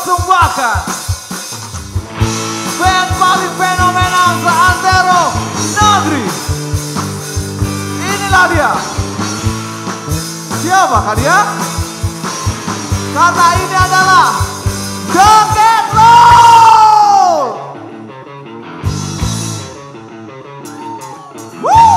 mempersembahkan band paling fenomenal seantero negeri. Inilah dia. Siapakah dia? Kata ini adalah The CATROLLS. Woo!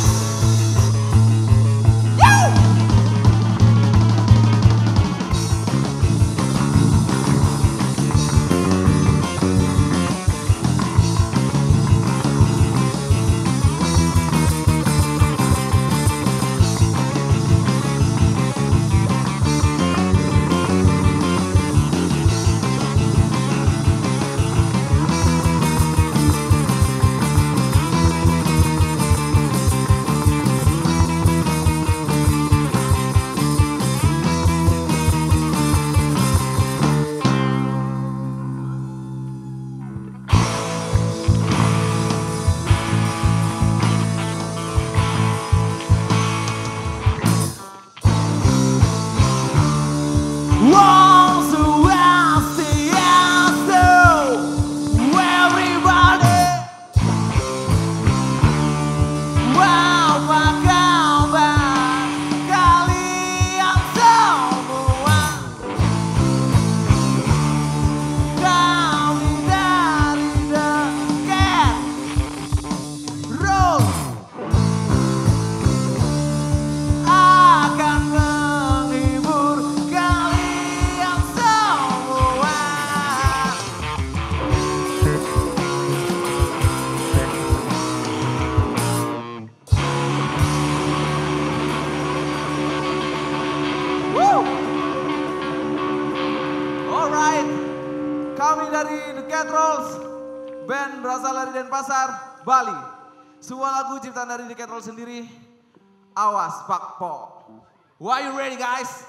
Kami dari The CATROLLS, band berasal dari Denpasar, Bali. Sebuah lagu ciptaan dari The CATROLLS sendiri, Awas Pak Po. Are you ready guys?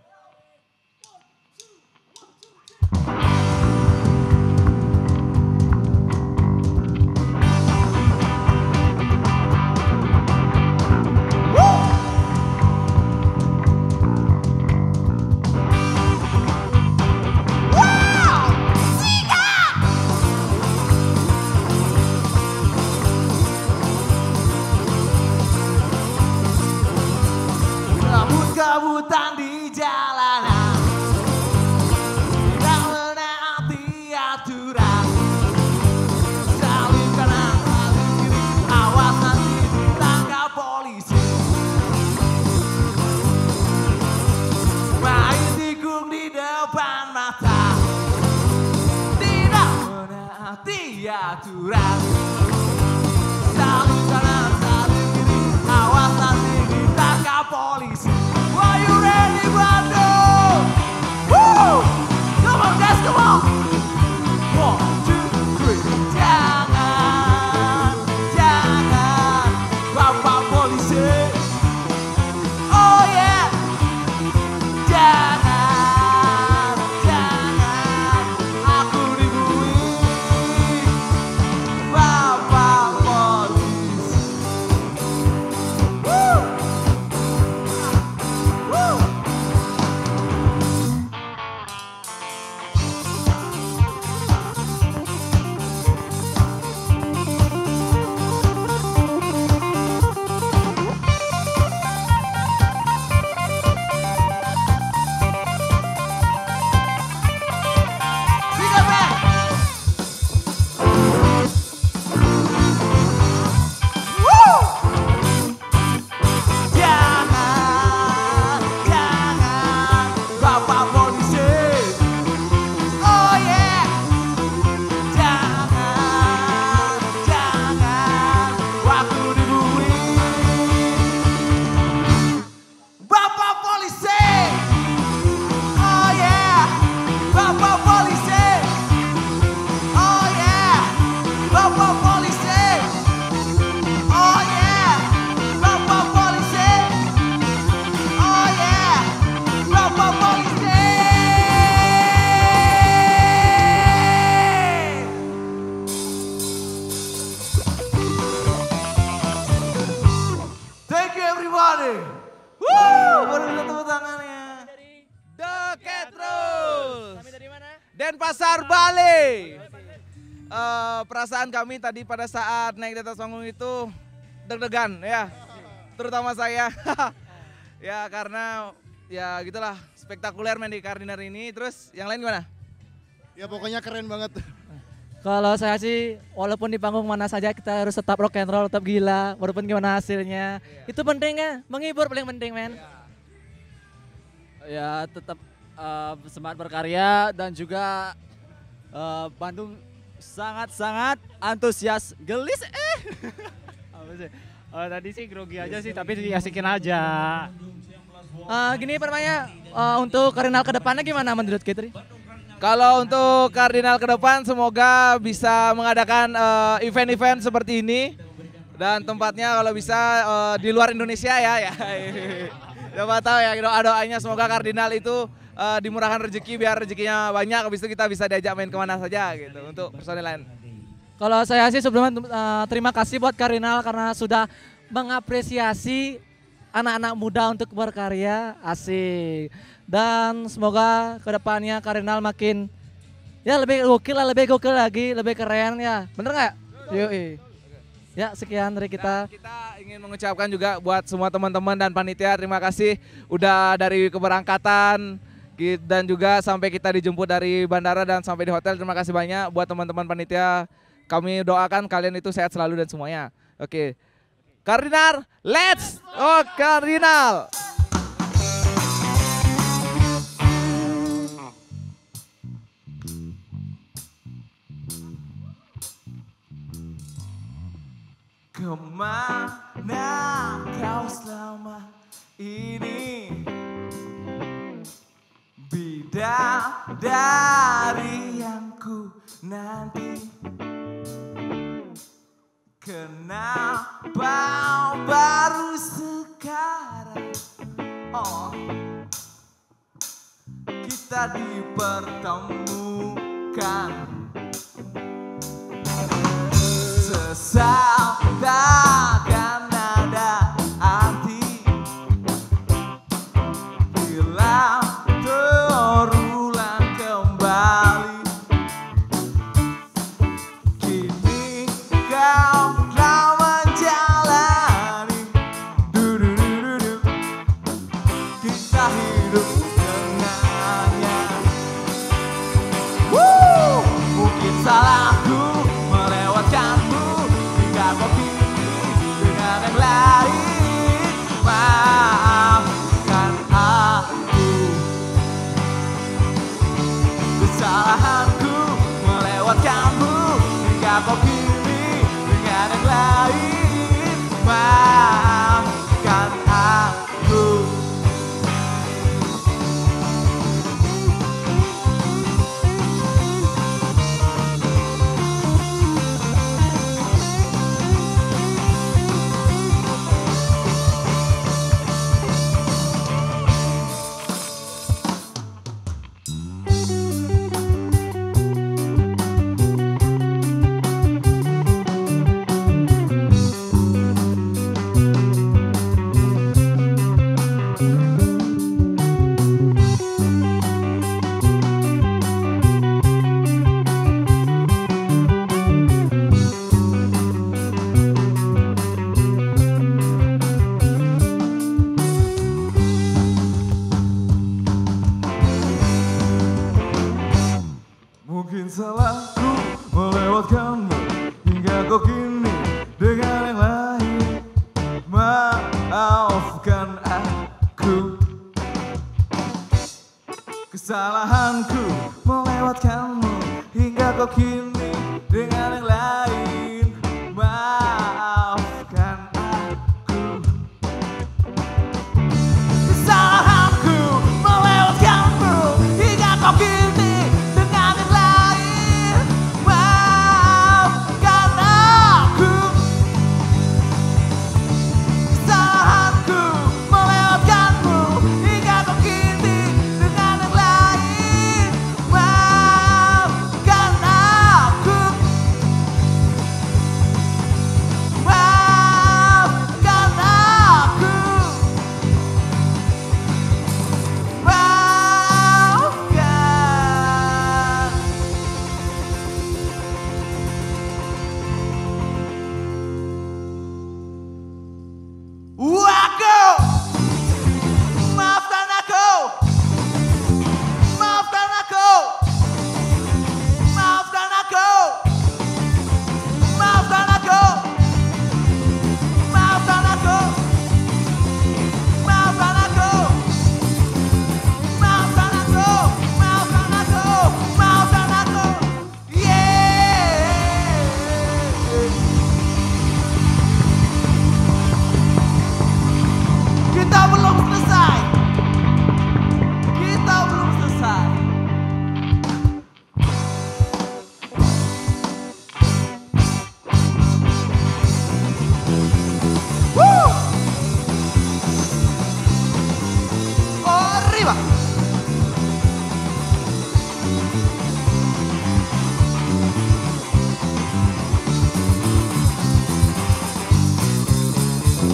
Kebutan di jalanan, tidak menaati aturan, saling kanan saling kiri, awas nanti ditangkap polisi. Main tikung di depan mata, tidak menaati aturan, saling kanan saling kiri, awas nanti ditangkap polisi. Are you ready, Bandung? Woo! Come on, guys, come on! 1, 2, 3. Jangan, jangan, Bapak polisi. Oh yeah. Jangan, jangan, aku dibui, Bapak polisi. Woo! Denpasar, Bali. Perasaan kami tadi pada saat naik di atas panggung itu deg-degan ya, terutama saya. Ya karena ya gitulah spektakuler main di Cardinal ini. Terus yang lain gimana? Ya pokoknya keren banget. Kalau saya sih walaupun di panggung mana saja kita harus tetap rock and roll, tetap gila walaupun gimana hasilnya. Itu pentingnya, menghibur paling penting men. Ya tetap semangat berkarya dan juga Bandung sangat-sangat antusias, gelis apa sih? Tadi sih grogi aja sih tapi diasikin aja. Gini pertanyaan untuk Cardinal ke depannya gimana menurut Kitri? Kalau untuk Cardinal ke depan semoga bisa mengadakan event-event seperti ini dan tempatnya kalau bisa di luar Indonesia ya. Coba tahu ya doa-doanya semoga Cardinal itu dimurahkan rezeki biar rezekinya banyak, habis itu kita bisa diajak main kemana saja gitu untuk personil lain. Kalau saya sih sebelumnya terima kasih buat Cardinal karena sudah mengapresiasi anak-anak muda untuk berkarya, asik. Dan semoga kedepannya Cardinal makin ya lebih gokil lagi, lebih keren ya, bener nggak? Yoi. Ya sekian dari kita. Dan kita ingin mengucapkan juga buat semua teman-teman dan panitia terima kasih udah dari keberangkatan dan juga sampai kita dijemput dari bandara dan sampai di hotel. Terima kasih banyak buat teman-teman panitia. Kami doakan kalian itu sehat selalu dan semuanya. Oke. Cardinal, let's go Cardinal. Kemana kau selama ini? Bidadari yang ku nanti. Kenapa baru sekarang kita dipertemukan? Sesal takkan ada arti bila terulang kembali. Kini kau telah menjalani kita hidup dengannya. Mungkin salahku melewatkanmu hingga kau pilih dengan yang lain. Maafkan aku, kesalahanku melewatkanmu hingga kau pilih dengan yang lain. Maafkan aku. Mungkin salahku melewatkanmu hingga kau kini dengan yang lain. Maafkan aku, kesalahanku melewatkanmu hingga kau kini dengan yang lain. Maafkan aku, kesalahanku melewatkanmu hingga kau kini dengan yang lain. Maafkan aku, kesalahanku melewatkanmu hingga kau kini dengan yang lain. Maafkan aku.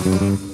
Bandung.